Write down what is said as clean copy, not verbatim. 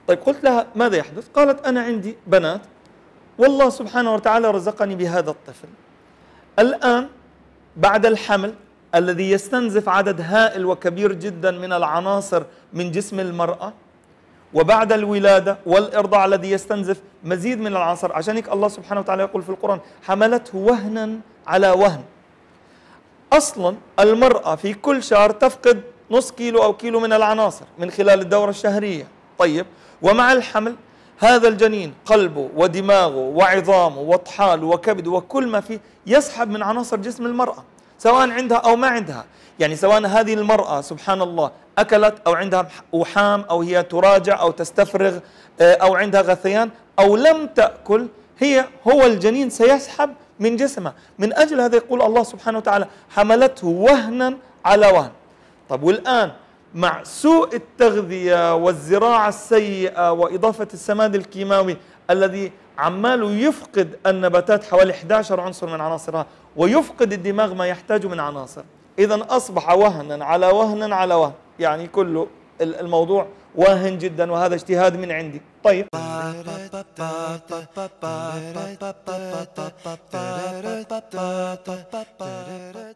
طيب قلت لها ماذا يحدث؟ قالت أنا عندي بنات والله سبحانه وتعالى رزقني بهذا الطفل، الآن بعد الحمل الذي يستنزف عدد هائل وكبير جدا من العناصر من جسم المرأة، وبعد الولادة والإرضاع الذي يستنزف مزيد من العناصر، عشان هيك الله سبحانه وتعالى يقول في القرآن حملته وهنا على وهن. أصلا المرأة في كل شهر تفقد نص كيلو أو كيلو من العناصر من خلال الدورة الشهرية. طيب ومع الحمل هذا الجنين قلبه ودماغه وعظامه وطحاله وكبده وكل ما فيه يسحب من عناصر جسم المرأة سواء عندها أو ما عندها. يعني سواء هذه المرأة سبحان الله أكلت أو عندها وحام أو هي تراجع أو تستفرغ أو عندها غثيان أو لم تأكل، هو الجنين سيسحب من جسمها. من أجل هذا يقول الله سبحانه وتعالى حملته وهنا على وهن. طب والآن مع سوء التغذية والزراعة السيئة وإضافة السماد الكيماوي الذي عماله يفقد النباتات حوالي 11 عنصر من عناصرها ويفقد الدماغ ما يحتاجه من عناصر، إذا أصبح وهنا على وهن على وهن، يعني كله الموضوع واهن جدا، وهذا اجتهاد من عندي. طيب